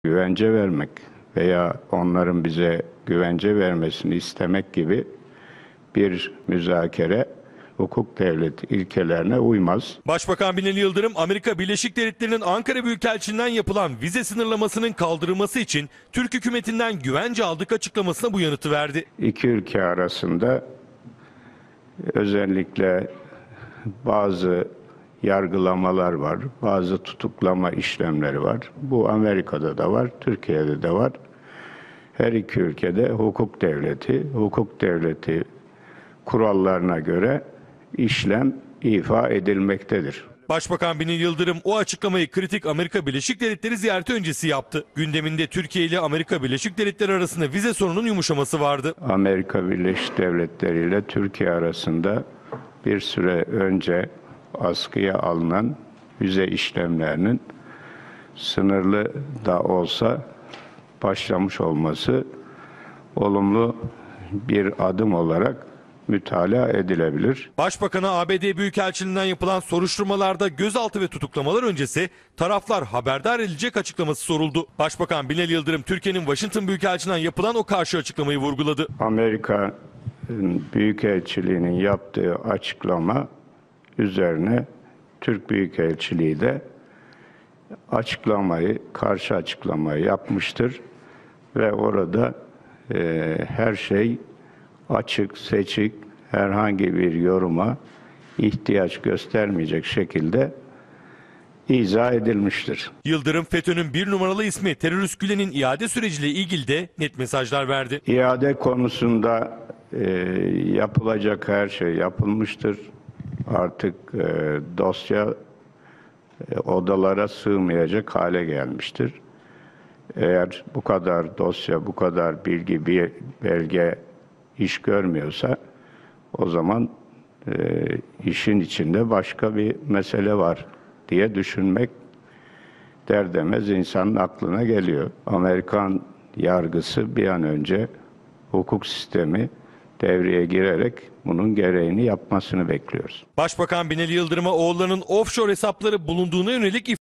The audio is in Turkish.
Güvence vermek veya onların bize güvence vermesini istemek gibi bir müzakere hukuk devleti ilkelerine uymaz. Başbakan Binali Yıldırım, Amerika Birleşik Devletleri'nin Ankara Büyükelçiliğinden yapılan vize sınırlamasının kaldırılması için Türk hükümetinden güvence aldık açıklamasına bu yanıtı verdi. İki ülke arasında özellikle bazı yargılamalar var, bazı tutuklama işlemleri var. Bu Amerika'da da var, Türkiye'de de var. Her iki ülkede hukuk devleti kurallarına göre işlem ifa edilmektedir. Başbakan Binali Yıldırım o açıklamayı kritik Amerika Birleşik Devletleri ziyareti öncesi yaptı. Gündeminde Türkiye ile Amerika Birleşik Devletleri arasında vize sorununun yumuşaması vardı. Amerika Birleşik Devletleri ile Türkiye arasında bir süre önce askıya alınan vize işlemlerinin sınırlı da olsa başlamış olması olumlu bir adım olarak mütalaa edilebilir. Başbakan'a ABD Büyükelçiliğinden yapılan soruşturmalarda gözaltı ve tutuklamalar öncesi taraflar haberdar edilecek açıklaması soruldu. Başbakan Binali Yıldırım Türkiye'nin Washington Büyükelçiliğinden yapılan o karşı açıklamayı vurguladı. Amerika Büyükelçiliği'nin yaptığı açıklama üzerine Türk Büyükelçiliği de karşı açıklamayı yapmıştır ve orada her şey açık, seçik, herhangi bir yoruma ihtiyaç göstermeyecek şekilde izah edilmiştir. Yıldırım, FETÖ'nün bir numaralı ismi terörist Gülen'in iade süreciyle ilgili de net mesajlar verdi. İade konusunda yapılacak her şey yapılmıştır. Artık dosya odalara sığmayacak hale gelmiştir. Eğer bu kadar dosya, bu kadar bilgi, bir belge iş görmüyorsa o zaman işin içinde başka bir mesele var diye düşünmek der demez insanın aklına geliyor. Amerikan yargısı bir an önce hukuk sistemi devreye girerek bunun gereğini yapmasını bekliyoruz. Başbakan Binali Yıldırım'a oğullarının offshore hesapları bulunduğuna yönelik